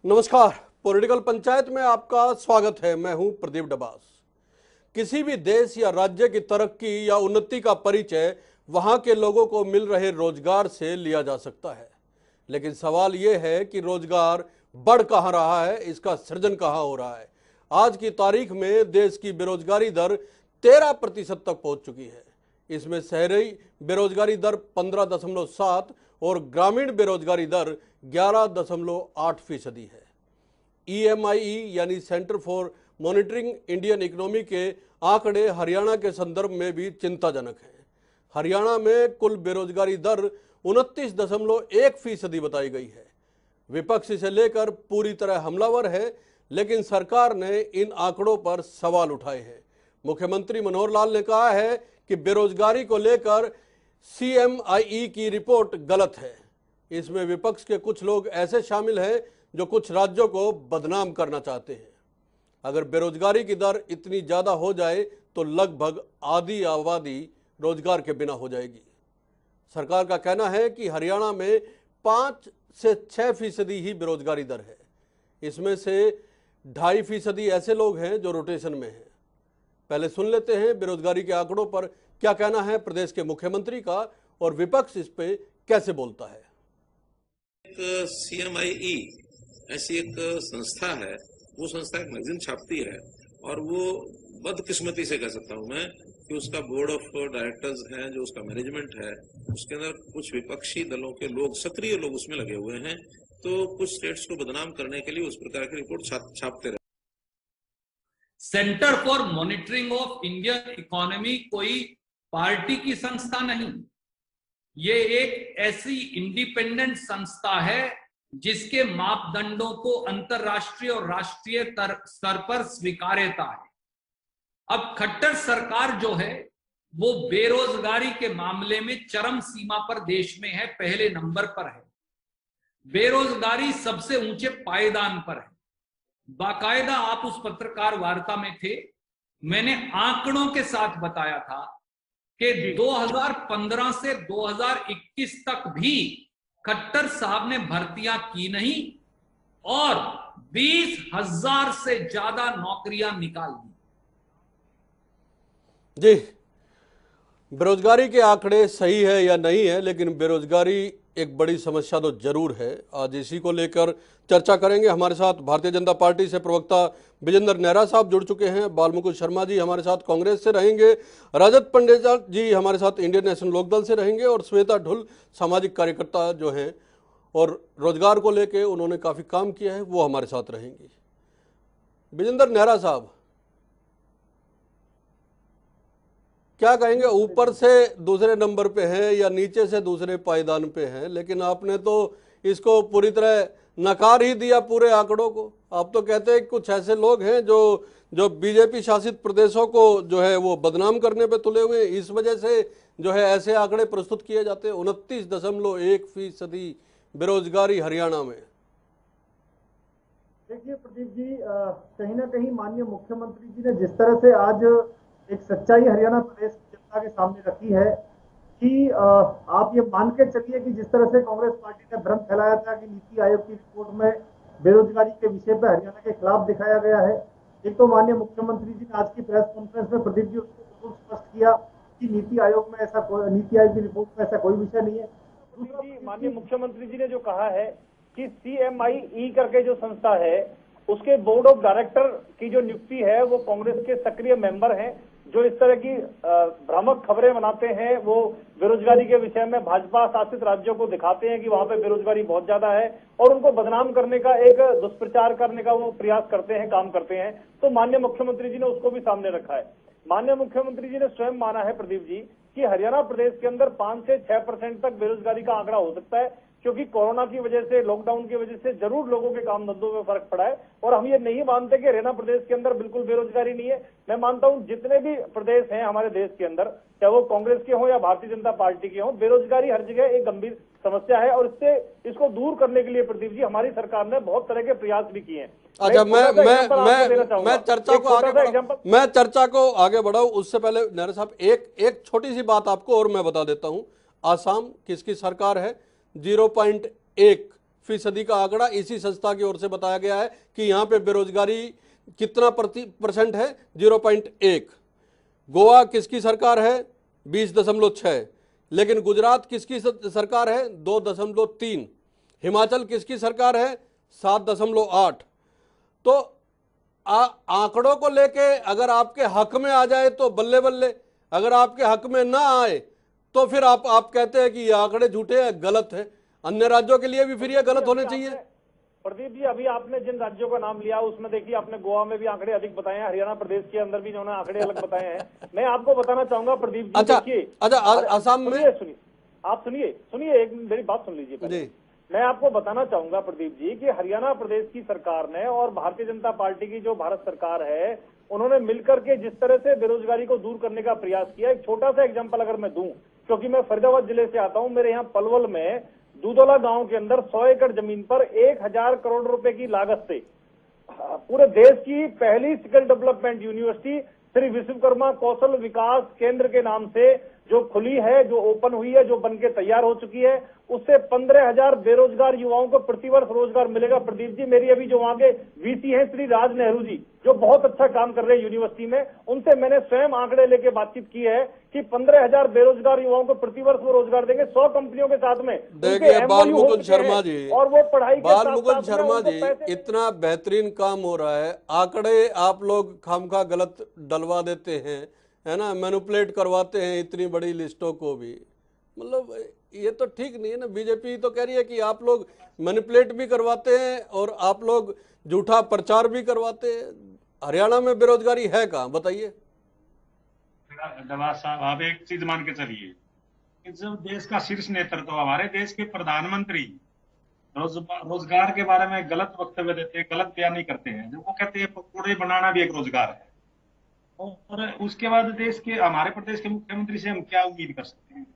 नमस्कार। पॉलिटिकल पंचायत में आपका स्वागत है। मैं हूं प्रदीप डबास। किसी भी देश या राज्य की तरक्की या उन्नति का परिचय वहां के लोगों को मिल रहे रोजगार से लिया जा सकता है, लेकिन सवाल यह है कि रोजगार बढ़ कहां रहा है, इसका सृजन कहां हो रहा है। आज की तारीख में देश की बेरोजगारी दर 13% तक पहुंच चुकी है। इसमें शहरी बेरोजगारी दर 15.7 और ग्रामीण बेरोजगारी दर 11.8% है। EMIE यानी centre for monitoring Indian economy के आंकड़े हरियाणा के संदर्भ में भी चिंताजनक हैं। हरियाणा में कुल बेरोजगारी दर 29.1% बताई गई है। विपक्ष इसे लेकर पूरी तरह हमलावर है, लेकिन सरकार ने इन आंकड़ों पर सवाल उठाए हैं। मुख्यमंत्री मनोहर लाल ने कहा है कि बेरोजगारी को लेकर CMIE की रिपोर्ट गलत है। इसमें विपक्ष के कुछ लोग ऐसे शामिल हैं जो कुछ राज्यों को बदनाम करना चाहते हैं। अगर बेरोजगारी की दर इतनी ज़्यादा हो जाए तो लगभग आधी आबादी रोजगार के बिना हो जाएगी। सरकार का कहना है कि हरियाणा में 5 से 6% ही बेरोजगारी दर है। इसमें से 2.5% ऐसे लोग हैं जो रोटेशन में हैं। पहले सुन लेते हैं बेरोजगारी के आंकड़ों पर क्या कहना है प्रदेश के मुख्यमंत्री का और विपक्ष इस पे कैसे बोलता है। एक CMIE ऐसी एक संस्था है, वो संस्था एक मैगजीन छापती है और वो बदकिस्मती से कह सकता हूं मैं कि उसका बोर्ड ऑफ डायरेक्टर्स है, जो उसका मैनेजमेंट है, उसके अंदर कुछ विपक्षी दलों के लोग, सक्रिय लोग उसमें लगे हुए हैं। तो कुछ स्टेट्स को बदनाम करने के लिए उस प्रकार की रिपोर्ट छापते रहे। Centre for monitoring of Indian economy कोई पार्टी की संस्था नहीं, ये एक ऐसी इंडिपेंडेंट संस्था है जिसके मापदंडों को अंतरराष्ट्रीय और राष्ट्रीय स्तर पर स्वीकार्यता है। अब खट्टर सरकार जो है वो बेरोजगारी के मामले में चरम सीमा पर देश में है, पहले नंबर पर है। बेरोजगारी सबसे ऊंचे पायदान पर है। बाकायदा आप उस पत्रकार वार्ता में थे, मैंने आंकड़ों के साथ बताया था कि 2015 से 2021 तक भी खट्टर साहब ने भर्तियां की नहीं और 20,000 से ज्यादा नौकरियां निकाल दी। जी, बेरोजगारी के आंकड़े सही है या नहीं है, लेकिन बेरोजगारी एक बड़ी समस्या तो जरूर है। आज इसी को लेकर चर्चा करेंगे। हमारे साथ भारतीय जनता पार्टी से प्रवक्ता विजेंद्र नेहरा साहब जुड़ चुके हैं, बालमुकुंद शर्मा जी हमारे साथ कांग्रेस से रहेंगे, रजत पंडेजा जी हमारे साथ इंडियन नेशनल लोकदल से रहेंगे और श्वेता ढुल सामाजिक कार्यकर्ता जो हैं और रोजगार को लेकर उन्होंने काफ़ी काम किया है, वो हमारे साथ रहेंगी। विजेंद्र नेहरा साहब, क्या कहेंगे, ऊपर से दूसरे नंबर पे हैं या नीचे से दूसरे पायदान पे हैं, लेकिन आपने तो इसको पूरी तरह नकार ही दिया पूरे आंकड़ों को। आप तो कहते हैं कुछ ऐसे लोग हैं जो बीजेपी शासित प्रदेशों को जो है वो बदनाम करने पे तुले हुए, इस वजह से जो है ऐसे आंकड़े प्रस्तुत किए जाते हैं। 29.1% बेरोजगारी हरियाणा में। देखिए प्रदीप जी, कहीं ना कहीं माननीय मुख्यमंत्री जी ने जिस तरह से आज एक सच्चाई हरियाणा प्रदेश की जनता के सामने रखी है कि आप ये मान के चलिए कि जिस तरह से कांग्रेस पार्टी ने भ्रम फैलाया था कि नीति आयोग की रिपोर्ट में बेरोजगारी के विषय पर हरियाणा के खिलाफ दिखाया गया है। एक तो माननीय मुख्यमंत्री जी ने आज की प्रेस कॉन्फ्रेंस में प्रदीप जी उसको बिल्कुल स्पष्ट किया कि नीति आयोग की रिपोर्ट में ऐसा कोई विषय नहीं है। दूसरा, माननीय मुख्यमंत्री जी ने जो कहा है कि CMIE करके जो संस्था है उसके बोर्ड ऑफ डायरेक्टर की जो नियुक्ति है वो कांग्रेस के सक्रिय मेंबर हैं, जो इस तरह की भ्रामक खबरें बनाते हैं। वो बेरोजगारी के विषय में भाजपा शासित राज्यों को दिखाते हैं कि वहां पे बेरोजगारी बहुत ज्यादा है और उनको बदनाम करने का, एक दुष्प्रचार करने का वो प्रयास करते हैं, काम करते हैं। तो माननीय मुख्यमंत्री जी ने उसको भी सामने रखा है। माननीय मुख्यमंत्री जी ने स्वयं माना है प्रदीप जी कि हरियाणा प्रदेश के अंदर 5 से 6% तक बेरोजगारी का आंकड़ा हो सकता है, क्योंकि कोरोना की वजह से, लॉकडाउन की वजह से जरूर लोगों के काम धंधों में फर्क पड़ा है। और हम ये नहीं मानते कि हरियाणा प्रदेश के अंदर बिल्कुल बेरोजगारी नहीं है। मैं मानता हूं जितने भी प्रदेश हैं हमारे देश के अंदर, चाहे वो कांग्रेस के हों या भारतीय जनता पार्टी के हों, बेरोजगारी हर जगह एक गंभीर समस्या है और इसको दूर करने के लिए प्रदीप जी हमारी सरकार ने बहुत तरह के प्रयास भी किए हैं। अच्छा, मैं चर्चा को आगे बढ़ाऊं उससे पहले नेहरा साहब एक छोटी सी बात आपको और मैं बता देता हूं। आसाम किसकी सरकार है? 0.1 फीसदी का आंकड़ा इसी संस्था की ओर से बताया गया है कि यहाँ पे बेरोजगारी कितना % है, 0.1। गोवा किसकी सरकार है? 20.6। लेकिन गुजरात किसकी सरकार है? 2.3। हिमाचल किसकी सरकार है? 7.8। तो आंकड़ों को लेके अगर आपके हक में आ जाए तो बल्ले बल्ले, अगर आपके हक में ना आए तो फिर आप कहते हैं कि ये आंकड़े झूठे हैं, गलत है। अन्य राज्यों के लिए भी फिर ये गलत होने चाहिए। प्रदीप जी, अभी आपने जिन राज्यों का नाम लिया उसमें देखिए आपने गोवा में भी आंकड़े अधिक बताए हैं, हरियाणा प्रदेश के अंदर भी उन्होंने आंकड़े अलग बताए हैं। मैं आपको बताना चाहूंगा प्रदीप जी, अच्छा असम में सुनिए, आप सुनिए एक मेरी बात सुन लीजिए पहले। मैं आपको बताना चाहूंगा प्रदीप जी कि हरियाणा प्रदेश की सरकार ने और भारतीय जनता पार्टी की जो भारत सरकार है, उन्होंने मिलकर के जिस तरह से बेरोजगारी को दूर करने का प्रयास किया। एक छोटा सा एग्जांपल अगर मैं दूं, क्योंकि मैं फरीदाबाद जिले से आता हूं, मेरे यहाँ पलवल में दूधोला गांव के अंदर 100 एकड़ जमीन पर 1000 करोड़ रुपए की लागत से पूरे देश की पहली skill development university Shri Vishwakarma Kaushal Vikas Kendra के नाम से जो खुली है, जो ओपन हुई है, जो बनके तैयार हो चुकी है, उससे 15,000 बेरोजगार युवाओं को प्रतिवर्ष रोजगार मिलेगा। प्रदीप जी, मेरी अभी जो वहां के वीसी हैं श्री राज नेहरू जी, जो बहुत अच्छा काम कर रहे हैं यूनिवर्सिटी में, उनसे मैंने स्वयं आंकड़े लेके बातचीत की है कि 15,000 बेरोजगार युवाओं को प्रतिवर्ष वो रोजगार देंगे 100 कंपनियों के साथ में। देखिए बालमुकुंद शर्मा जी, और वो पढ़ाई बालमुकुंद शर्मा जी, इतना बेहतरीन काम हो रहा है, आंकड़े आप लोग खामखा गलत डलवा देते हैं, है ना, मैनिपुलेट करवाते हैं इतनी बड़ी लिस्टों को भी। मतलब ये तो ठीक नहीं है ना। बीजेपी तो कह रही है कि आप लोग मैनिपुलेट भी करवाते हैं और आप लोग झूठा प्रचार भी करवाते हैं। हरियाणा में बेरोजगारी है कहाँ, बताइए। दवा साहब, आप एक चीज मान के चलिए कि जब देश का शीर्ष नेतृत्व, हमारे देश के प्रधानमंत्री रोजगार के बारे में गलत वक्तव्य देते हैं, गलत बयानी करते हैं, जब वो कहते हैं पकौड़े बनाना भी एक रोजगार है, और उसके बाद देश के, हमारे प्रदेश के मुख्यमंत्री से हम क्या उम्मीद कर सकते हैं?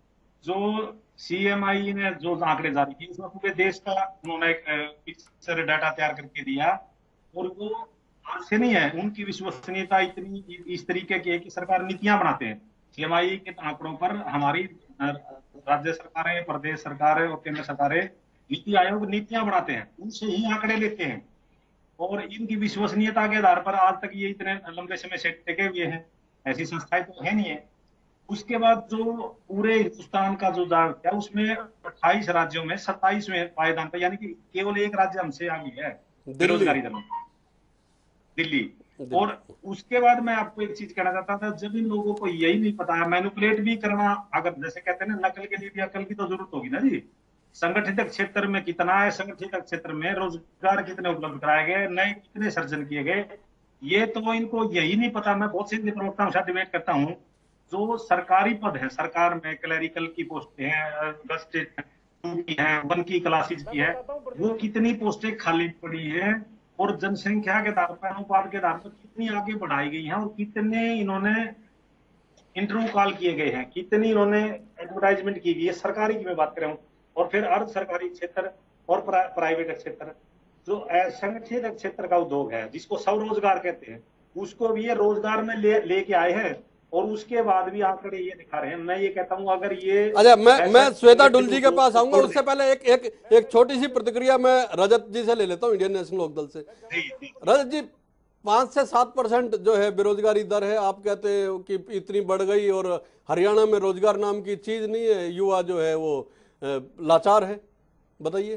जो CMI ने जो आंकड़े जारी किए उसमें पूरे देश का उन्होंने एक पिक्चर डाटा तैयार करके दिया, और वो आज से नहीं है, उनकी विश्वसनीयता इतनी इस तरीके की है कि सरकार नीतियां बनाते हैं। CMI के आंकड़ों पर हमारी राज्य सरकारें, प्रदेश सरकारें और केंद्र सरकारें, नीति आयोग नीतियां बनाते हैं, उनसे ही आंकड़े लेते हैं, और इनकी विश्वसनीयता के आधार पर आज तक ये इतने लंबे समय से टिके हुए हैं। ऐसी संस्थाएं तो है नहीं है। उसके बाद जो पूरे हिंदुस्तान का जो दाव है उसमें 28 राज्यों में 27वें पायदान पर, यानी कि केवल एक राज्य हमसे आगे है बेरोजगारी दर में, दिल्ली। और उसके बाद मैं आपको एक चीज कहना चाहता था, जब इन लोगों को यही नहीं पता है, मैनिपुलेट भी करना, अगर जैसे कहते हैं ना, नकल के लिए भी अकल की तो जरूरत होगी ना जी। संगठित क्षेत्र में कितना है, संगठित क्षेत्र में रोजगार कितने उपलब्ध कराए गए, नए कितने सर्जन किए गए, ये तो इनको यही नहीं पता। मैं बहुत से प्रवक्ताओं के साथ डिबेट करता हूँ, जो सरकारी पद है सरकार में, क्लरिकल की पोस्टें हैं, 10 की है, 1 की क्लासेज की है, वो कितनी पोस्टें खाली पड़ी है, और जनसंख्या के आधार पर, अनुपात के आधार पर कितनी आगे बढ़ाई गई है, और कितने इन्होंने इंटरव्यू कॉल किए गए हैं, कितनी इन्होंने एडवर्टाइजमेंट की गई है, सरकारी की मैं बात कर रहा हूँ। और फिर अर्ध सरकारी क्षेत्र और प्राइवेट क्षेत्र, जो असंगठित क्षेत्र का उद्योग है, जिसको स्वरोजगार कहते हैं, उसको भी ये रोजगार में लेके आए हैं, और उसके बाद भी आंकड़े ये दिखा रहे हैं। मैं ये कहता हूँ, अगर ये, अच्छा, मैं श्वेता डुल जी के पास आऊंगा, उससे पहले एक छोटी सी प्रतिक्रिया मैं रजत जी से ले लेता हूँ, इंडियन नेशनल लोकदल से। रजत जी, 5 से 7% जो है बेरोजगारी दर है, आप कहते हो कि इतनी बढ़ गई, और हरियाणा में रोजगार नाम की चीज नहीं है, युवा जो है वो लाचार है, बताइए।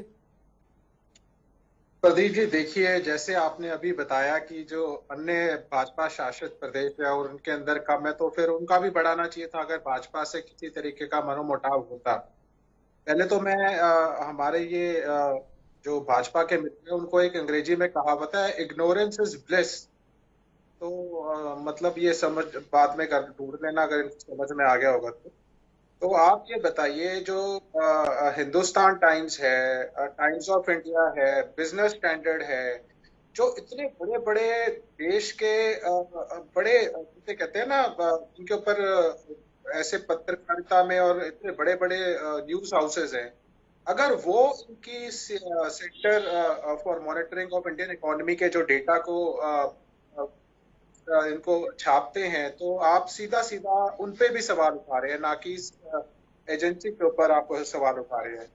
प्रदीप जी, देखिए, जैसे आपने अभी बताया कि जो अन्य भाजपा शासित प्रदेश है और उनके अंदर कम है, तो फिर उनका भी बढ़ाना चाहिए था अगर भाजपा से किसी तरीके का मनोमुटाव होता। पहले तो मैं हमारे ये जो भाजपा के मित्र हैं उनको एक अंग्रेजी में कहावत है, इग्नोरेंस इज ब्लिस। तो मतलब ये समझ बाद में ढूंढ लेना अगर इनको समझ में आ गया होगा तो आप ये बताइए, जो हिंदुस्तान टाइम्स है, टाइम्स ऑफ इंडिया है, बिजनेस स्टैंडर्ड है, जो इतने बड़े बड़े देश के बड़े जैसे कहते हैं ना, उनके ऊपर ऐसे पत्रकारिता में और इतने बड़े बड़े न्यूज हाउसेज हैं, अगर वो इनकी centre for monitoring of Indian economy के जो डेटा को इनको छापते हैं, तो आप सीधा सीधा उन पे भी सवाल उठा रहे हैं, ना कि एजेंसी के ऊपर आप सवाल उठा रहे हैं।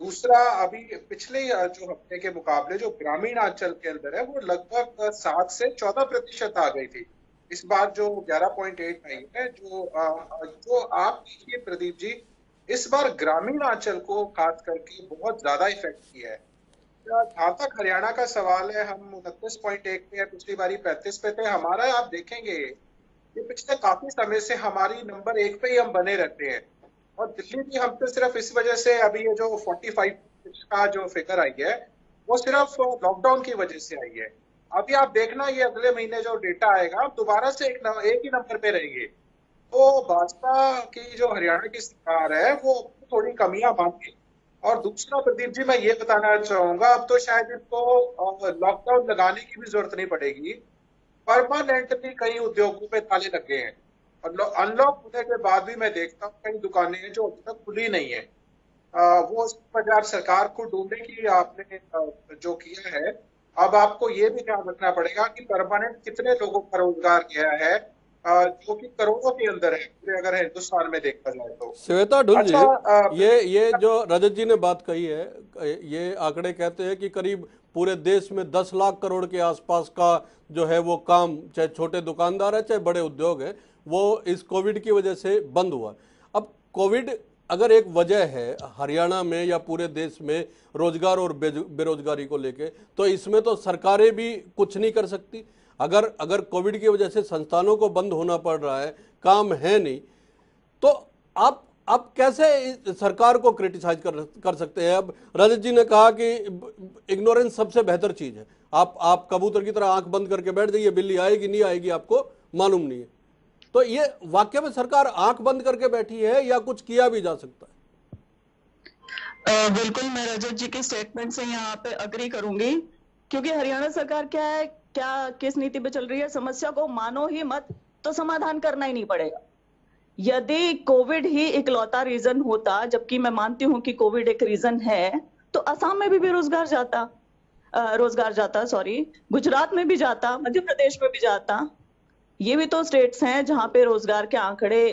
दूसरा, अभी पिछले जो हफ्ते के मुकाबले जो ग्रामीण अंचल के अंदर है वो लगभग 7 से 14% आ गई थी। इस बार जो 11.8 आई है, जो आप देखिए प्रदीप जी, इस बार ग्रामीण अंचल को खास करके बहुत ज्यादा इफेक्ट किया है। जहाँ तक हरियाणा का सवाल है, हम 29.1 पे है, पिछली बारी 35 पे थे। हमारा आप देखेंगे ये पिछले काफी समय से हमारी नंबर 1 पे ही हम बने रहते हैं। और दिल्ली भी हमसे सिर्फ इस वजह से अभी ये जो 45 का जो फिगर आई है वो सिर्फ लॉकडाउन की वजह से आई है। अभी आप देखना ये अगले महीने जो डेटा आएगा दोबारा से एक ही नंबर पे रहेंगे। तो भाजपा की जो हरियाणा की सरकार है वो थोड़ी कमियां मांगी। और दूसरा प्रदीप जी, मैं ये बताना चाहूंगा, अब तो शायद इनको लॉकडाउन लगाने की भी जरूरत नहीं पड़ेगी। परमानेंटली कई उद्योगों पे ताले लग गए हैं और अनलॉक होने के बाद भी मैं देखता हूँ कई दुकानें हैं जो अभी तक खुली नहीं है। वो बाजार सरकार को ढूंढने की आपने जो किया है, अब आपको ये भी ध्यान रखना पड़ेगा कि परमानेंट कितने लोगों का रोजगार गया है, जो कि करोड़ों के अंदर है पूरे अगर हिंदुस्तान में देखा जाए तो। श्वेता ढुल जी, अच्छा, ये जो रजत जी ने बात कही है, ये आंकड़े कहते हैं कि करीब पूरे देश में 10 लाख करोड़ के आसपास का जो है वो काम, चाहे छोटे दुकानदार है चाहे बड़े उद्योग है, वो इस कोविड की वजह से बंद हुआ। अब कोविड अगर एक वजह है हरियाणा में या पूरे देश में रोजगार और बेरोजगारी को लेके, तो इसमें तो सरकारें भी कुछ नहीं कर सकती। अगर कोविड की वजह से संस्थानों को बंद होना पड़ रहा है, काम है नहीं, तो आप कैसे सरकार को क्रिटिसाइज कर सकते हैं? अब रजत जी ने कहा कि इग्नोरेंस सबसे बेहतर चीज है। आप कबूतर की तरह आंख बंद करके बैठ जाइए, बिल्ली आएगी नहीं आएगी आपको मालूम नहीं है। तो ये वाकई में सरकार आंख बंद करके बैठी है या कुछ किया भी जा सकता है? बिल्कुल, मैं रजत जी के स्टेटमेंट से यहाँ पे अग्री करूंगी, क्योंकि हरियाणा सरकार किस नीति पे चल रही है, समस्या को मानो ही मत तो समाधान करना ही नहीं पड़ेगा। यदि कोविड ही इकलौता रीजन होता, जबकि मैं मानती हूं कि कोविड एक रीजन है, तो असम में भी बेरोजगार जाता, गुजरात में भी जाता, मध्य प्रदेश में भी जाता। ये भी तो स्टेट्स हैं जहां पे रोजगार के आंकड़े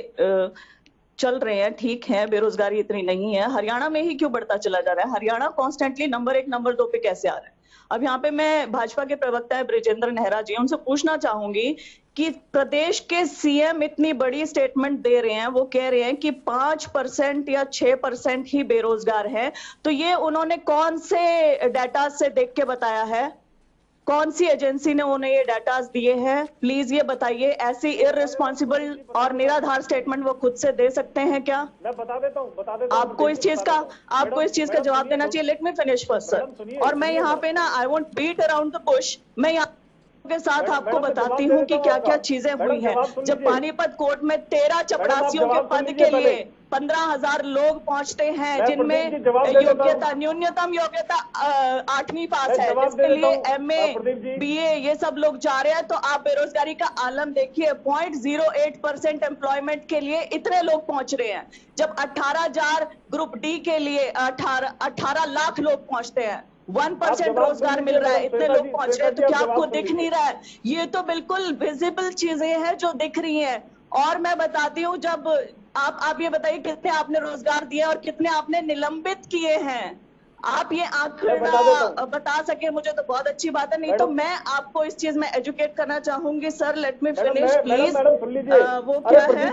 चल रहे हैं, ठीक है, बेरोजगारी इतनी नहीं है। हरियाणा में ही क्यों बढ़ता चला जा रहा है? हरियाणा कॉन्स्टेंटली नंबर 1 नंबर 2 पे कैसे आ रहा है? अब यहाँ पे मैं भाजपा के प्रवक्ता है ब्रिजेंद्र नेहरा जी, उनसे पूछना चाहूंगी कि प्रदेश के सीएम इतनी बड़ी स्टेटमेंट दे रहे हैं, वो कह रहे हैं कि 5% या 6% ही बेरोजगार है, तो ये उन्होंने कौन से डाटा से देख के बताया है? कौन सी एजेंसी ने उन्हें ये डाटा दिए हैं? प्लीज ये बताइए। ऐसी इररिस्पॉन्सिबल और निराधार स्टेटमेंट वो खुद से दे सकते हैं क्या? मैं बता देता हूँ आपको इस चीज का जवाब देना चाहिए। Let me finish first sir. और मैं यहाँ पे ना, I won't beat around the bush, मैं यहाँ के साथ आपको बताती हूँ कि क्या क्या चीजें हुई हैं। जब पानीपत कोर्ट में 13 चपरासियों के पद के लिए 15,000 लोग पहुंचते हैं, जिनमें न्यूनतम योग्यता 8वीं पास है, जिसके लिए MA BA ये सब लोग जा रहे हैं, तो आप बेरोजगारी का आलम देखिए। 0.08% एम्प्लॉयमेंट के लिए इतने लोग पहुंच रहे हैं, जब 18,000 ग्रुप डी के लिए 18 लाख लोग पहुंचते हैं। 1% रोजगार मिल रहा है, इतने लोग पहुंच रहे हैं, तो क्या आपको दिख नहीं रहा है? ये तो बिल्कुल विजिबल चीजें हैं जो दिख रही हैं। और मैं बताती हूँ, जब आप ये बताइए कितने आपने रोजगार दिए और कितने आपने निलंबित किए हैं? आप ये आंकड़ा बता सके मुझे तो बहुत अच्छी बात है, नहीं तो मैं आपको इस चीज में एजुकेट करना चाहूंगी। Sir let me finish please. वो क्या है,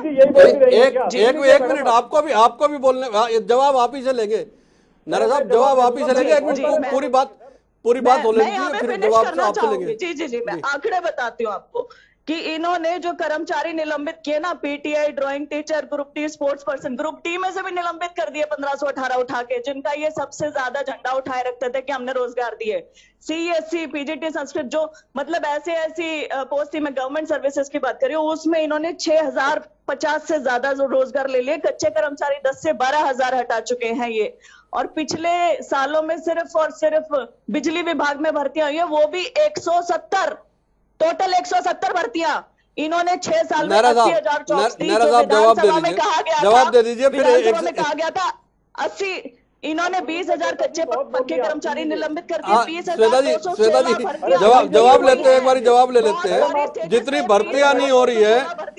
एक मिनट, आपको भी बोलने, जवाब आप ही से लेंगे। नरा साहब, जवाब आप ही से लेंगे। एक मिनट, पूरी बात हो लेंगे, फिर जवाब आपसे लेंगे। जी, मैं आंकड़े बताती हूँ आपको कि इन्होंने जो कर्मचारी निलंबित किए ना, PTI, drawing teacher, group T sports person, group T में से भी निलंबित कर दिए 1518 उठा के, जिनका ये सबसे ज्यादा झंडा उठाए रखते थे कि हमने रोजगार दिए। CSC, PGT, संस्कृत, जो मतलब ऐसी पोस्ट थी, मैं गवर्नमेंट सर्विसेज की बात कर रही हूँ, उसमें इन्होंने 6050 से ज्यादा रोजगार ले लिए। कच्चे कर्मचारी 10 से 12,000 हटा चुके हैं ये। और पिछले सालों में सिर्फ और सिर्फ बिजली विभाग में भर्तियां हुई है, वो भी 170, टोटल 170 भर्तियां इन्होंने 6 साल में 80,000 जॉब्स दी। जवाब दे दीजिए। फिर विधानसभा में कहा गया था 80, इन्होंने 20,000 कच्चे पक्के कर्मचारी निलंबित कर दिए। 20,000 जवाब लेते हैं, एक बार जवाब ले लेते हैं। जितनी भर्तियां नहीं हो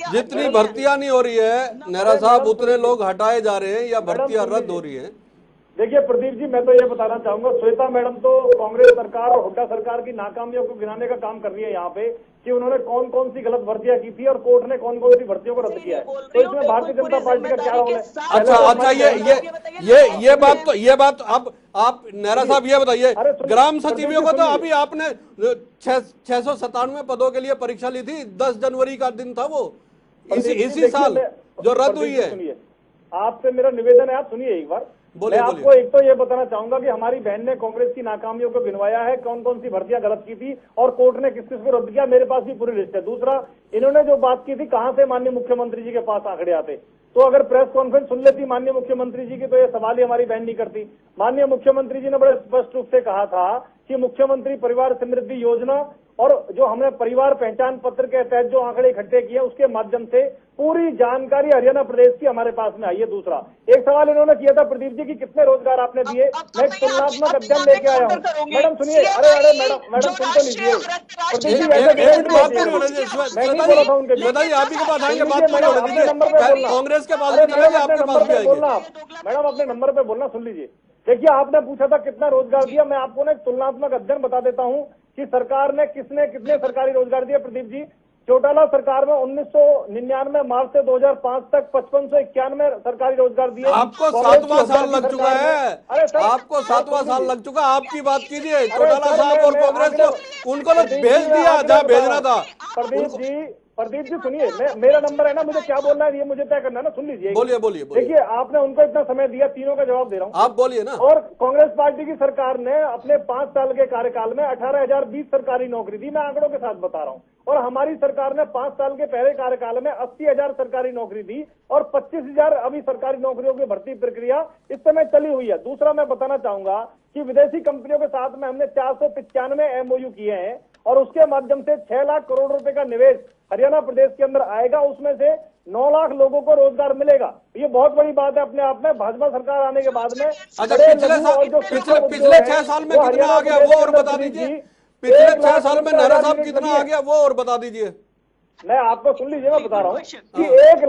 रही है नेहरा साहब, उतने लोग हटाए जा रहे हैं या भर्तियां रद्द हो रही है? देखिए प्रदीप जी, मैं तो ये बताना चाहूंगा, श्वेता मैडम तो कांग्रेस सरकार और हुड्डा सरकार की नाकामियों को गिनाने का काम कर रही है यहाँ पे कि उन्होंने कौन कौन सी गलत भर्तियां की थी और कोर्ट ने कौन कौन सी भर्तियों को रद्द किया है। तो इसमें भारतीय जनता पार्टी का क्या रोल है? अच्छा, ये बात अब आप नेहरा साहब ये बताइए, ग्राम सचिवों को तो अभी आपने 697 पदों के लिए परीक्षा ली थी, 10 जनवरी का दिन था वो, इसी साल जो रद्द हुई है। आपसे मेरा निवेदन है, आप सुनिए एक बार। मैं आपको एक तो ये बताना चाहूंगा कि हमारी बहन ने कांग्रेस की नाकामियों को गिनवाया है, कौन कौन सी भर्तियां गलत की थी और कोर्ट ने किस किस को रद्द किया, मेरे पास भी पूरी लिस्ट है। दूसरा, इन्होंने जो बात की थी कहां से माननीय मुख्यमंत्री जी के पास आंकड़े आते, तो अगर प्रेस कॉन्फ्रेंस सुन लेती माननीय मुख्यमंत्री जी की तो ये सवाल ही हमारी बहन नहीं करती। माननीय मुख्यमंत्री जी ने बड़े स्पष्ट रूप से कहा था कि मुख्यमंत्री परिवार समृद्धि योजना और जो हमने परिवार पहचान पत्र के तहत जो आंकड़े इकट्ठे किए उसके माध्यम से पूरी जानकारी हरियाणा प्रदेश की हमारे पास में आई है। दूसरा, एक सवाल इन्होंने किया था प्रदीप जी की कितने रोजगार आपने दिए, मैं एक तुलनात्मक अध्ययन लेके आया हूँ। मैडम सुनिए, अरे मैडम सुन तो लीजिए, बताइए, आप ही के पास आएंगे, बात पूरी होने दीजिए, कांग्रेस के पास आपके पास भी बोलना। मैडम अपने नंबर पे बोलना, सुन लीजिए। देखिए, आपने पूछा था कितना रोजगार दिया, मैं आपको ना एक तुलनात्मक अध्ययन बता देता हूँ कि सरकार ने कितने सरकारी रोजगार दिए। प्रदीप जी, चौटाला सरकार में 1999 मार्च से 2005 तक 5591 सरकारी रोजगार दिए। आपको 7वां साल लग चुका है, आपको 7वां साल लग चुका, आपकी बात कीजिए। चौटाला साहब और कांग्रेस को उनको तो भेज दिया जहाँ भेजना था। प्रदीप जी सुनिए, मेरा नंबर है ना, मुझे क्या बोलना है ये मुझे तय करना है ना, सुन लीजिए। बोलिए। देखिए, आपने उनको इतना समय दिया, तीनों का जवाब दे रहा हूँ, आप बोलिए ना। और कांग्रेस पार्टी की सरकार ने अपने 5 साल के कार्यकाल में 18,020 सरकारी नौकरी दी, मैं आंकड़ों के साथ बता रहा हूँ। और हमारी सरकार ने 5 साल के पहले कार्यकाल में 80,000 सरकारी नौकरी दी और 25,000 अभी सरकारी नौकरियों की भर्ती प्रक्रिया इस समय चली हुई है। दूसरा, मैं बताना चाहूंगा कि विदेशी कंपनियों के साथ में हमने 495 MOU किए हैं और उसके माध्यम से 6 लाख करोड़ रुपए का निवेश हरियाणा प्रदेश के अंदर आएगा, उसमें से 9 लाख लोगों को रोजगार मिलेगा। ये बहुत बड़ी बात है अपने आप में। भाजपा सरकार आने के बाद में पिछले 6 साल में कितना आ गया वो और बता दीजिए। पिछले 6 साल में नेहरा साहब कितना आ गया वो और बता दीजिए। मैं आपको सुन लीजिए, मैं बता रहा हूँ कि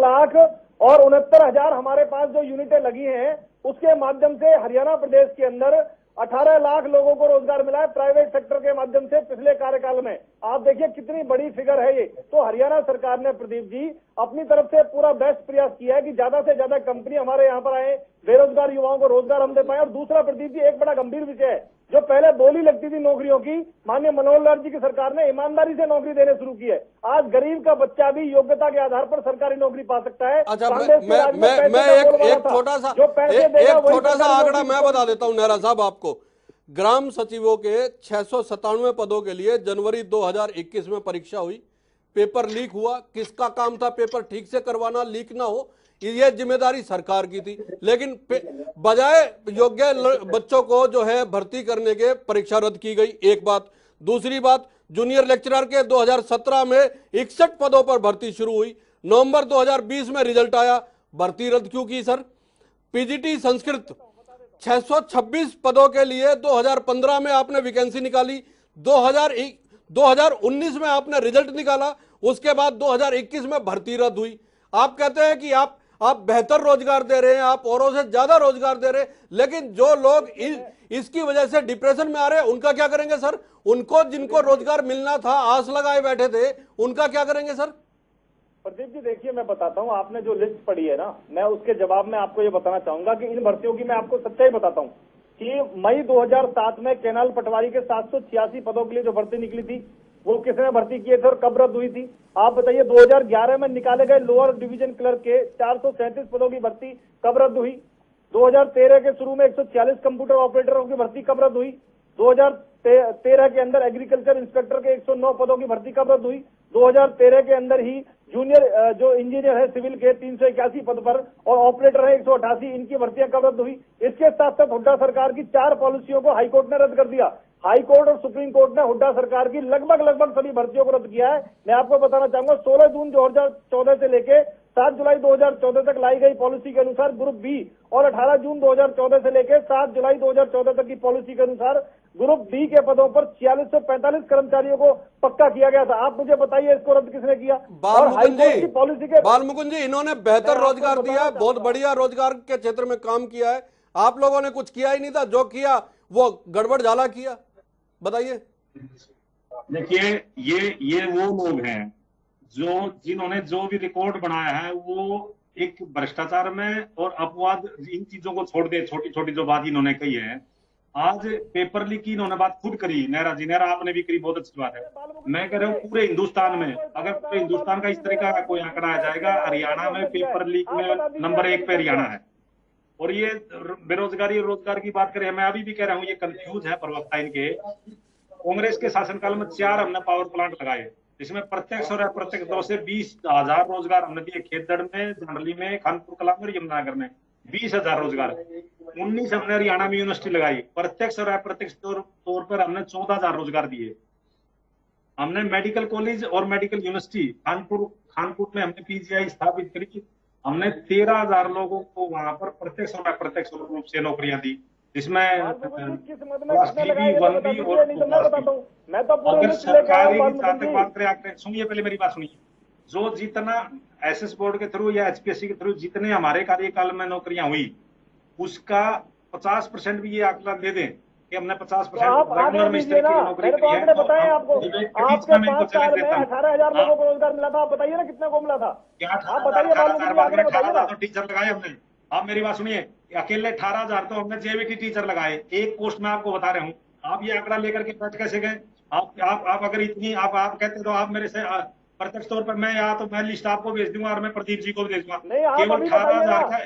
1,69,000 हमारे पास जो यूनिटें लगी हैं उसके माध्यम से हरियाणा प्रदेश के अंदर 18 लाख लोगों को रोजगार मिला है प्राइवेट सेक्टर के माध्यम से पिछले कार्यकाल में। आप देखिए कितनी बड़ी फिगर है ये। तो हरियाणा सरकार ने प्रदीप जी अपनी तरफ से पूरा बेस्ट प्रयास किया है कि ज्यादा से ज्यादा कंपनी हमारे यहाँ पर आए, बेरोजगार युवाओं को रोजगार हम दे पाए। और दूसरा प्रदीप जी, एक बड़ा गंभीर विषय है, जो पहले बोली लगती थी नौकरियों की, माननीय मनोहर लाल जी की सरकार ने ईमानदारी से नौकरी देने शुरू की है। आज गरीब का बच्चा भी योग्यता के आधार पर सरकारी नौकरी पा सकता है। अच्छा, मैं एक छोटा सा आंकड़ा मैं बता देता हूँ नेहरा साहब आपको। ग्राम सचिवों के 697 पदों के लिए जनवरी 2021 में परीक्षा हुई, पेपर लीक हुआ। किसका काम था पेपर ठीक से करवाना, लीक ना हो, ये जिम्मेदारी सरकार की थी। लेकिन बजाय योग्य बच्चों को जो है भर्ती करने के परीक्षा रद्द की गई, एक बात। दूसरी बात, जूनियर लेक्चरर के 2017 में 61 पदों पर भर्ती शुरू हुई, नवंबर 2020 में रिजल्ट आया, भर्ती रद्द क्यों की सर? पीजीटी संस्कृत 626 पदों के लिए 2015 में आपने वैकेंसी निकाली, 2019 में आपने रिजल्ट निकाला, उसके बाद 2021 में भर्ती रद्द हुई। आप कहते हैं कि आप बेहतर रोजगार दे रहे हैं, आप औरों से ज्यादा रोजगार दे रहे हैं, लेकिन जो लोग इसकी वजह से डिप्रेशन में आ रहे हैं उनका क्या करेंगे सर? उनको जिनको रोजगार मिलना था, आस लगाए बैठे थे, उनका क्या करेंगे सर? प्रदीप जी देखिए, मैं बताता हूँ, आपने जो लिस्ट पढ़ी है ना, मैं उसके जवाब में आपको ये बताना चाहूंगा कि इन भर्तियों की मैं आपको सच्चाई बताता हूँ कि मई 2007 में कैनाल पटवारी के 786 पदों के लिए जो भर्ती निकली थी वो किसने भर्ती किए थे और कब रद्द हुई थी? आप बताइए। 2011 में निकाले गए लोअर डिवीजन क्लर्क के 437 पदों की भर्ती कब रद्द हुई? 2013 के शुरू में 146 कंप्यूटर ऑपरेटरों की भर्ती कब रद्द हुई? 2013 के अंदर एग्रीकल्चर इंस्पेक्टर के 109 पदों की भर्ती कब रद्द हुई? 2013 के अंदर ही जूनियर जो इंजीनियर है सिविल के 381 पद पर और ऑपरेटर है 188, इनकी भर्तियां कब रद्द हुई? इसके साथ साथ हुड्डा सरकार की 4 पॉलिसियों को हाईकोर्ट ने रद्द कर दिया। हाई कोर्ट और सुप्रीम कोर्ट ने हुड्डा सरकार की लगभग सभी भर्तियों को रद्द किया है। मैं आपको बताना चाहूंगा 16 जून 2014 से लेके 7 जुलाई 2014 तक लाई गई पॉलिसी के अनुसार ग्रुप बी और 18 जून 2014 से लेकर 7 जुलाई 2014 तक की पॉलिसी के अनुसार ग्रुप बी के पदों पर 4645 कर्मचारियों को पक्का किया गया था। आप मुझे बताइए इसको रद्द किसने किया? और हाईकोर्ट की पॉलिसी के बालमुकुंद जी, इन्होंने बेहतर रोजगार दिया, बहुत बढ़िया रोजगार के क्षेत्र में काम किया है। आप लोगों ने कुछ किया ही नहीं था, जो किया वो गड़बड़ झाला किया। बताइए। देखिए, ये वो लोग हैं जिन्होंने जो भी रिकॉर्ड बनाया है वो एक भ्रष्टाचार में और अपवाद, इन चीजों को छोड़ दे, छोटी छोटी जो बात इन्होंने कही है। आज पेपर लीक की इन्होंने बात खुद करी, नेहरा जी, नेहरा आपने भी करी, बहुत अच्छी बात है। मैं कह रहा हूँ पूरे हिंदुस्तान में, अगर पूरे हिंदुस्तान का इस तरीका का कोई आंकड़ा आ जाएगा, हरियाणा में पेपर लीक में नंबर 1 पे हरियाणा है। और ये बेरोजगारी और रोजगार की बात करें, मैं अभी भी कह रहा हूँ ये कंफ्यूज है प्रवक्ता इनके। कांग्रेस के शासनकाल में 4 हमने पावर प्लांट लगाए, जिसमें प्रत्यक्ष और अप्रत्यक्ष तौर से 20,000 रोजगार हमने दिए। खेतगढ़ में, झांडली में, खानपुर कला में, यमुनानगर में 20,000 रोजगार। 19 हमने हरियाणा में यूनिवर्सिटी लगाई, प्रत्यक्ष और अप्रत्यक्ष तौर पर हमने 14,000 रोजगार दिए। हमने मेडिकल कॉलेज और मेडिकल यूनिवर्सिटी खानपुर में हमने पीजीआई स्थापित करी। हमने 13,000 लोगों को वहां पर प्रत्यक्ष और अप्रत्यक्ष रूप से नौकरियां दी, जिसमें अगर सरकारी बात करें, सुनिए पहले मेरी बात सुनिए। जो जितना एसएस बोर्ड के थ्रू या एचपीएससी के थ्रू जितने हमारे कार्यकाल में नौकरियां हुई, उसका 50% भी ये आंकड़ा दे दें कि हमने 50% रेगुलर मिस्त्री की नौकरी की है। बताएं आपको, आपके 5 साल में 18,000 लोगों को रोजगार मिला था। आप बताइए ना कितना को मिला था, आप बताइए। 18,000 तो टीचर लगाए हमने। आप मेरी बात सुनिए, अकेले 18,000 तो हमने जेवीटी टीचर लगाए, एक पोस्ट में आपको बता रहा हूँ। आप ये आंकड़ा लेकर के बैठ कैसे गए? आप अगर इतनी आप कहते तो आप मेरे से प्रत्यक्ष तौर पर मैं लिस्ट आपको भेज दूंगा और मैं प्रदीप जी को भेज दूंगा। केवल 18,000 का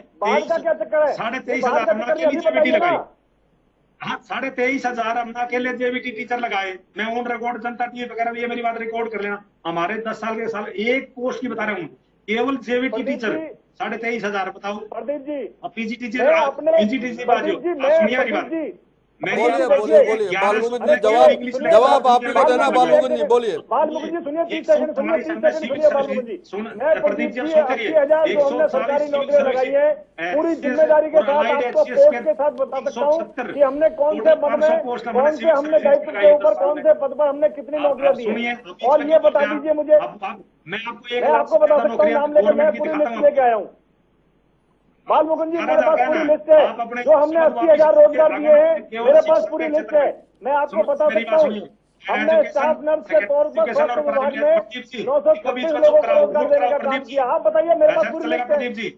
23,500 हमने अकेले जेवीटी लगाई। हाँ, 23,500 हमने अकेले जेवीटी टीचर लगाए। मैं ऑन रिकॉर्ड जनता टीवी वगैरह ये मेरी बात रिकॉर्ड कर लेना। हमारे 10 साल के साल एक पोस्ट की बता रहा हूँ, केवल जेवीटी टीचर 23,500। बताओ प्रदीप जी, पीजीटीसी बाजू सुनिए मेरी बात। बोलिए बालमुकुंद जी, जवाब आप ही को देना। बालमुकुंद जी बोलिए। बालमुकुंद जी सुनिए, 30 सेकंड सुनिए बालमुकुंद जी। मैं प्रदीप जी 80,000 जो हमने सरकारी नौकरियां लगाई है, पूरी जिम्मेदारी के साथ आपको पोस्ट के साथ बता सकता हूँ कि हमने कौन से पद में, कौन से हमने दायित्व के ऊपर, कौन से पद पर हमने कितनी नौकरियां दी है। और ये बता दीजिए मुझे, मैं आपको बता सकता हूँ नाम लेकर, मैं पूरी लिस्ट लेके आया हूँ। बालमुकुंद जी, मेरे पास पूरी लिस्ट है जो हमने 80,000 रोजगार दिए हैं, मेरे पास पूरी लिस्ट है। मैं आपको बता सकता हूँ, हमने स्टाफ नर्स के तौर पर स्वास्थ्य विभाग में 926 लोगों को रोजगार देने का काम किया। आप बताइए, मेरे पास पूरी लिस्ट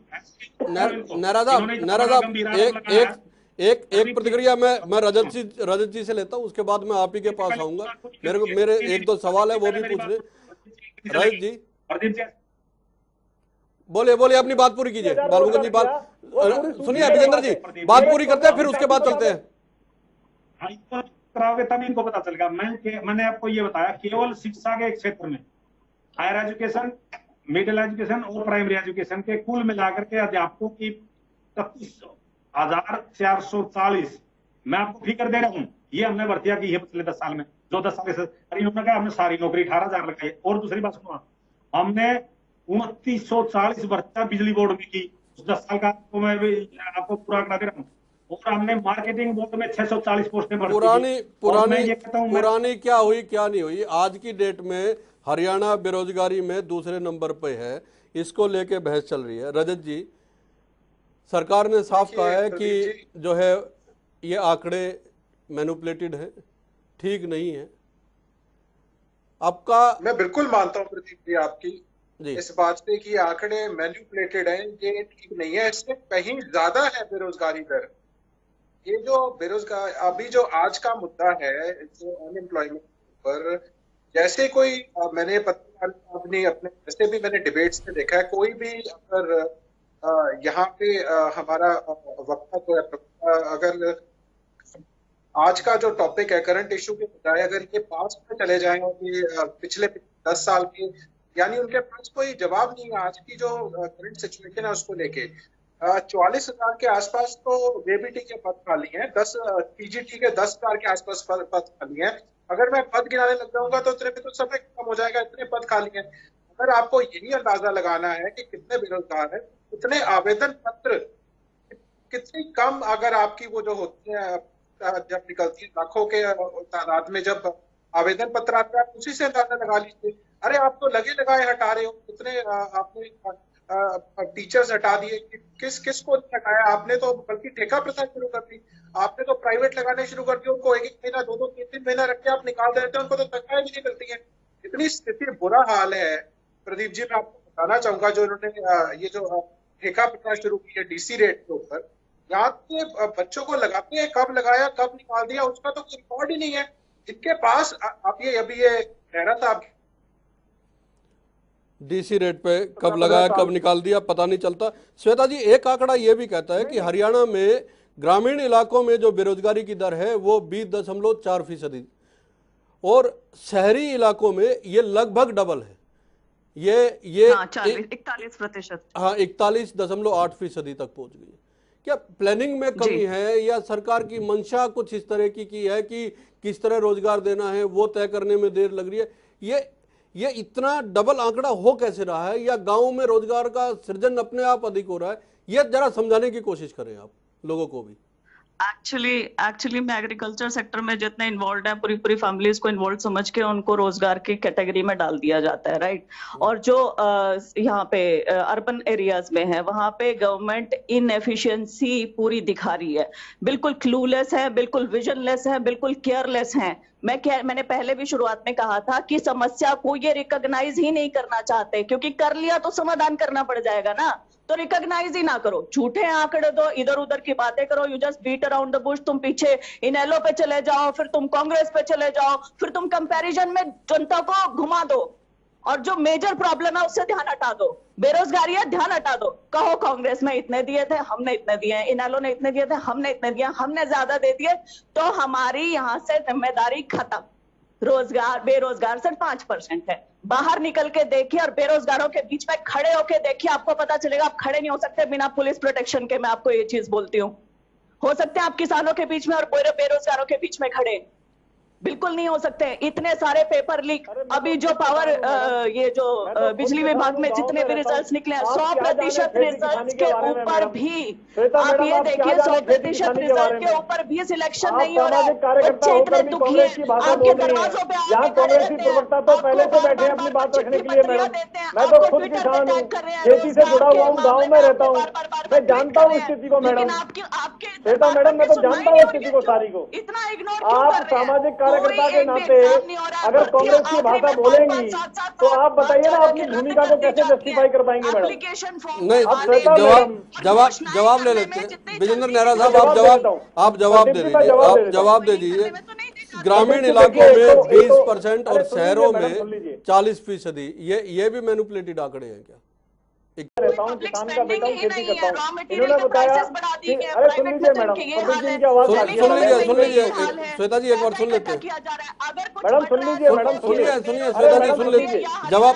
है। नाराज एक प्रतिक्रिया मैं रजत जी से लेता हूँ, उसके बाद मैं आप ही के पास आऊंगा। मेरे 1-2 सवाल है, वो भी पूछ ले। रजत जी बोलिए, अपनी बात पूरी कीजिए। बालमुकुंद जी बात सुनिए, विजेंद्र जी बात पूरी करते हैं, फिर उसके बाद चलते हैं। कराओगे तब इनको पता चलेगा। मैंने आपको ये बताया, केवल शिक्षा के क्षेत्र में हायर एजुकेशन, मिडिल एजुकेशन और प्राइमरी एजुकेशन के कुल मिलाकर के अध्यापकों की 31,440 मैं आपको फिगर दे रहा हूँ। ये हमने भर्तियां की है पिछले 10 साल में, जो 10 साल से इन्होंने कहा हमने सारी नौकरी 18,000 लगाई। और दूसरी बात सुनो, हमने 2940 भर्तियां बिजली बोर्ड में की 10 साल का, तो मैं भी आपको पूरा आंकड़ा दे रहा हूँ। और हमने मार्केटिंग बोर्ड में 640 पोस्टें भर्ती की। पुरानी क्या हुई क्या नहीं हुई, आज की डेट में हरियाणा बेरोजगारी में दूसरे नंबर पे है, इसको लेके बहस चल रही है। रजत जी, सरकार ने साफ कहा है कि जो है ये आंकड़े मैनिपुलेटेड है, ठीक नहीं है। आपका मैं बिल्कुल मानता हूँ प्रदीप जी आपकी इस बात से कि आंकड़े मैनिपुलेटेड हैं, ये ठीक नहीं है। इससे कहीं ज्यादा है बेरोजगारी दर। ये जो बेरोजगार अभी जो आज का मुद्दा है, जो अनएम्प्लॉयमेंट पर, जैसे कोई मैंने अपने जैसे भी मैंने डिबेट्स में देखा है, कोई भी अगर यहाँ पे हमारा वक्ता तो है, अगर आज का जो टॉपिक है करंट इशू के बजाय अगर ये पास में चले जाएं और ये पिछले 10 साल के, यानी उनके पास कोई जवाब नहीं है आज की जो करंट सिचुएशन है उसको लेके। 44,000 के आसपास तो जेबीटी के पद खाली हैं, 10 पीजीटी के 10,000 के आसपास पद खाली हैं। अगर मैं पद गिनाने लग जाऊंगा तो इतने में तो समय खत्म हो जाएगा, इतने पद खाली हैं। अगर आपको यही अंदाजा लगाना है कि कितने बेरोजगार हैं, कितने आवेदन पत्र, कितनी कम अगर आपकी वो जो होती है जब निकलती है लाखों के तादाद में जब आवेदन पत्र आते हैं, उसी से अंदाजा लगा लीजिए। अरे आप तो लगे लगाए हटा रहे हो, कितने आपने टीचर्स हटा दिए, किसको हटाया आपने? तो बल्कि ठेका प्रथा शुरू कर दी आपने, तो प्राइवेट लगाने शुरू कर दिए, उनको 1-1 महीना 2-2 3-3 महीना रख के आप निकाल देते हैं, उनको तो तनख्वाहें भी नहीं मिलती है। इतनी स्थिति बुरा हाल है। प्रदीप जी, मैं आपको बताना चाहूंगा, जो इन्होंने ये जो ठेका प्रथा शुरू की है डीसी रेट के ऊपर, यहाँ के बच्चों को लगाते हैं, कब लगाया कब निकाल दिया उसका तो कोई रिकॉर्ड ही नहीं है इनके पास। आप ये अभी ये कह रहा था डीसी रेट पे कब लगाया कब निकाल दिया पता नहीं चलता। श्वेता जी, एक आंकड़ा ये भी कहता है कि हरियाणा में ग्रामीण इलाकों में जो बेरोजगारी की दर है वो 20.4% और शहरी इलाकों में ये लगभग डबल है। ये 41%। हाँ, 41.8% तक पहुंच गई है। क्या प्लानिंग में कमी है या सरकार की मंशा कुछ इस तरह की है कि किस तरह रोजगार देना है वो तय करने में देर लग रही है? ये इतना डबल आंकड़ा हो कैसे रहा है, या गांव में रोजगार का सृजन अपने आप अधिक हो रहा है? ये जरा समझाने की कोशिश करें आप लोगों को भी। एक्चुअली मैं एग्रीकल्चर सेक्टर में जितने इन्वॉल्व है, पूरी फैमिलीज को इन्वॉल्व समझ के उनको रोजगार की कैटेगरी में डाल दिया जाता है, राइट। और जो यहाँ पे अर्बन एरियाज में है वहां पे गवर्नमेंट इनएफिशिएंसी पूरी दिखा रही है, बिल्कुल क्लूलेस है, बिल्कुल विजनलेस है, बिल्कुल केयरलेस है। मैंने पहले भी शुरुआत में कहा था कि समस्या को ये रिकॉग्नाइज ही नहीं करना चाहते, क्योंकि कर लिया तो समाधान करना पड़ जाएगा ना, तो रिकॉग्नाइज ही ना करो, झूठे आंकड़े दो, इधर उधर की बातें करो, you just beat around the bush. तुम पीछे इनेलो पे चले जाओ, फिर तुम कांग्रेस पे चले जाओ, फिर तुम कंपैरिजन में जनता को घुमा दो, और जो मेजर प्रॉब्लम है उससे ध्यान हटा दो। बेरोजगारी है, ध्यान हटा दो, कहो कांग्रेस में इतने दिए थे, हमने इतने दिए हैं, इनेलो ने इतने दिए थे, हमने इतने दिए, हमने ज्यादा दे दिए, तो हमारी यहाँ से जिम्मेदारी खत्म। बेरोजगार सिर्फ 5% है। बाहर निकल के देखिए और बेरोजगारों के बीच में खड़े होके देखिए, आपको पता चलेगा। आप खड़े नहीं हो सकते बिना पुलिस प्रोटेक्शन के, मैं आपको ये चीज बोलती हूँ। हो सकते हैं आप किसानों के बीच में और बेरोजगारों के बीच में खड़े, बिल्कुल नहीं हो सकते। इतने सारे पेपर लीक, अभी जो पावर ये जो बिजली विभाग में जितने भी रिजल्ट्स निकले हैं, 100% रिजल्ट के ऊपर भी आप ये देखिए, 100% रिजल्ट के ऊपर भी सिलेक्शन नहीं हो रहा है। बच्चे इतने दुखी हैं, आपके दरवाजों पे आके खड़े रहते हैं, तो पहले से बैठे अपनी बात रखने के लिए। मैडम, मैं तो खुद किसान हूँ, खेती से जुड़ा हुआ हूँ, गाँव में रहता हूँ, मैं जानता हूँ स्थिति को। मैडम श्वेता मैडम, मैं तो जानता हूँ स्थिति को सारी को। इतना इग्नोर क्यों कर रहे हैं? सामाजिक कार्यकर्ता के नाते अगर कांग्रेस की भाषा बोलेंगी तो आप बताइए ना, अपनी भूमिका को कैसे जस्टिफाई कर पाएंगी मैडम? नहीं, जवाब ले लेते हैं। विजेंद्र नेहरा साहब, आप जवाब दे दीजिए। ग्रामीण इलाकों में 20% और शहरों में 40%, ये भी मैनिपुलेटेड आंकड़े हैं क्या? रहता हूँ, किसान का बेटा हूँ, खेती करता हूँ। इन्होंने बताया कि अरे सुन लीजिए मैडम, की आवाज सुन लीजिए श्वेता जी, एक बार सुन लेते हैं। मैडम सुन लीजिए, मैडम सुनिए श्वेता जी, सुन लीजिए,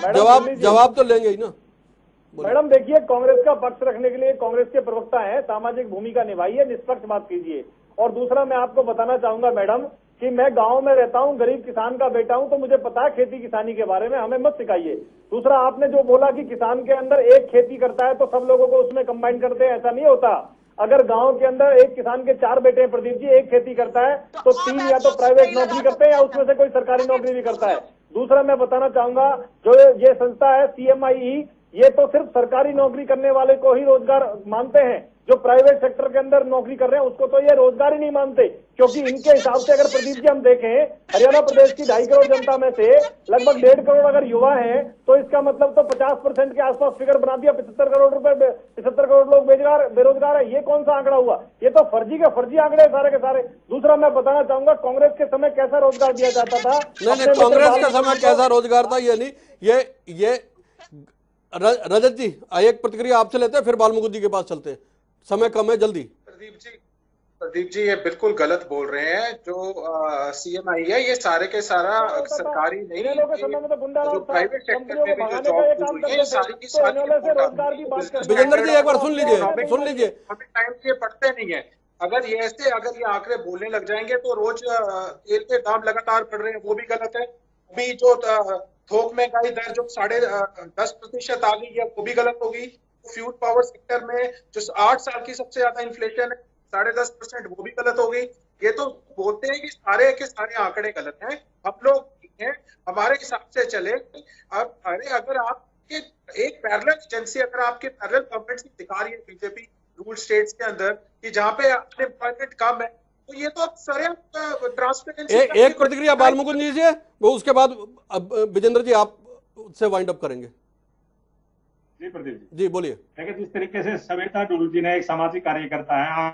जवाब तो लेंगे ही ना। मैडम देखिए, कांग्रेस का पक्ष रखने के लिए कांग्रेस के प्रवक्ता है, सामाजिक भूमिका निभाइए, निष्पक्ष बात कीजिए। और दूसरा मैं आपको बताना चाहूंगा मैडम कि मैं गांव में रहता हूं, गरीब किसान का बेटा हूं, तो मुझे पता है खेती किसानी के बारे में, हमें मत सिखाइए। दूसरा, आपने जो बोला कि किसान के अंदर एक खेती करता है तो सब लोगों को उसमें कंबाइन करते हैं, ऐसा नहीं होता। अगर गांव के अंदर एक किसान के 4 बेटे हैं प्रदीप जी, एक खेती करता है तो 3 या तो प्राइवेट नौकरी करते हैं या उसमें से कोई सरकारी नौकरी भी करता है। दूसरा मैं बताना चाहूंगा, जो ये संस्था है CMIE, ये तो सिर्फ सरकारी नौकरी करने वाले को ही रोजगार मानते हैं, जो प्राइवेट सेक्टर के अंदर नौकरी कर रहे हैं उसको तो ये रोजगार ही नहीं मानते। क्योंकि इनके हिसाब से अगर प्रदीप जी हम देखें, हरियाणा प्रदेश की 2.5 करोड़ जनता में से लगभग 1.5 करोड़ अगर युवा हैं, तो इसका मतलब तो 50% के आसपास फिगर बना दिया। 75 करोड़ लोग बेरोजगार है। ये कौन सा आंकड़ा हुआ? ये तो फर्जी के फर्जी आंकड़े सारे के सारे। दूसरा मैं बताना चाहूंगा, कांग्रेस के समय कैसा रोजगार दिया जाता था। नहीं, कांग्रेस के समय कैसा रोजगार था ये नहीं, ये रजत जी एक प्रतिक्रिया आपसे लेते हैं, फिर बालमुकुंद जी के पास चलते हैं, समय कम है, जल्दी। प्रदीप जी ये बिल्कुल गलत बोल रहे हैं। जो CMI है ये सारे के सारा सरकारी नहीं, जो प्राइवेट सेक्टर में भी जो जॉब हुई है सारी की सारी। विजेंद्र जी एक बार सुन लीजिए। टाइम से पढ़ते नहीं है। अगर ये आंकड़े बोलने लग जाएंगे तो रोज तेल के दाम लगातार बढ़ रहे हैं, वो भी गलत है। अभी जो थोक महंगाई दर जो 10.5% आ गई है, वो भी गलत होगी। फ्यूल पावर सेक्टर में जो 8 साल की सबसे ज्यादा इन्फ्लेशन है 10.5%, वो भी गलत होगी। ये तो बोलते हैं कि सारे के सारे आंकड़े गलत हैं, हम लोग हैं, हमारे हिसाब से चले। अब अगर आप कि एक पैरेलल एजेंसी अगर आपके पैरेलल गवर्नमेंट दिखा रही है बीजेपी रूल स्टेट्स के अंदर कि जहां पे अनएम्प्लॉयमेंट कम है, तो ये तो सर ट्रांसपेरेंसी। एक प्रतिक्रिया बालमुकुंद जी से, वो उसके बाद अब विजेंद्र जी आप से वाइंड अप करेंगे। जी प्रदीप जी बोलिए। देखिए, जिस तरीके से सविता डुलू जी ने, एक सामाजिक कार्यकर्ता है,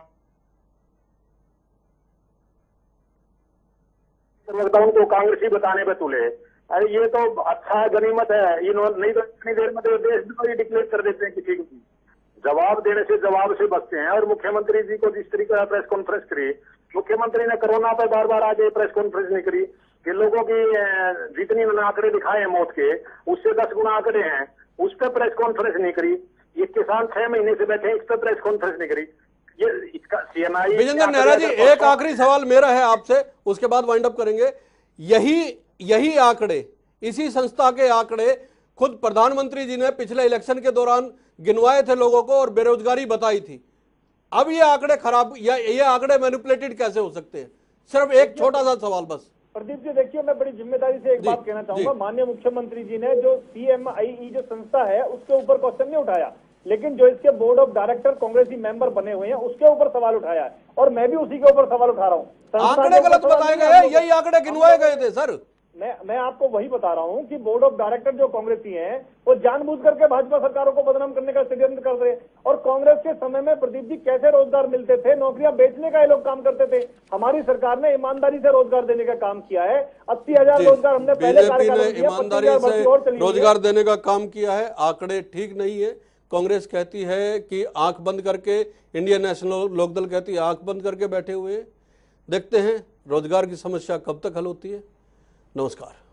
को कांग्रेसी बताने पे तुले, अरे ये तो अच्छा गनीमत है, इन्होंने नहीं तो इतनी देर में तो देश को ही डिक्लेयर कर देते हैं किसी को भी। जवाब देने से जवाब से बचते हैं। और मुख्यमंत्री जी को जिस तरीके का प्रेस कॉन्फ्रेंस करी, मुख्यमंत्री ने कोरोना पे बार बार आगे प्रेस कॉन्फ्रेंस नहीं करी कि लोगों की जितनी आंकड़े दिखाए हैं मौत के, उससे 10 गुना आंकड़े हैं, उस पर प्रेस कॉन्फ्रेंस नहीं करी। ये किसान 6 महीने से बैठे हैं, इस पर प्रेस कॉन्फ्रेंस नहीं करी। ये इसका CMI। विजेंद्र नेहरा जी, एक आखिरी सवाल मेरा है आपसे, उसके बाद वाइंड अप करेंगे। यही आंकड़े, इसी संस्था के आंकड़े खुद प्रधानमंत्री जी ने पिछले इलेक्शन के दौरान गिनवाए थे लोगों को और बेरोजगारी बताई थी। अब ये आंकड़े खराब या ये आंकड़े मैनिपुलेटेड कैसे हो सकते हैं? सिर्फ एक छोटा सा सवाल बस। प्रदीप जी देखिए, मैं बड़ी जिम्मेदारी से एक बात कहना चाहूंगा। माननीय मुख्यमंत्री जी ने जो CMIE जो संस्था है उसके ऊपर क्वेश्चन नहीं उठाया, लेकिन जो इसके बोर्ड ऑफ डायरेक्टर कांग्रेसी मेंबर बने हुए हैं उसके ऊपर सवाल उठाया है, और मैं भी उसी के ऊपर सवाल उठा रहा हूँ। आंकड़े गलत बताए गए, यही आंकड़े गिनवाए गए थे सर। मैं आपको वही बता रहा हूं कि बोर्ड ऑफ डायरेक्टर जो कांग्रेसी हैं वो जानबूझ करके भाजपा सरकारों को बदनाम करने का षड्यंत्र कर रहे हैं। और कांग्रेस के समय में प्रदीप जी कैसे रोजगार मिलते थे, नौकरियां बेचने का ये लोग काम करते थे। हमारी सरकार ने ईमानदारी से रोजगार देने का काम किया है। 80,000 रोजगार हमने पहले बीजेपी ने ईमानदारी से रोजगार देने का काम किया है। आंकड़े ठीक नहीं है। कांग्रेस कहती है कि आंख बंद करके, इंडियन नेशनल लोकदल कहती है आंख बंद करके बैठे हुए। देखते हैं रोजगार की समस्या कब तक हल होती है। नमस्कार।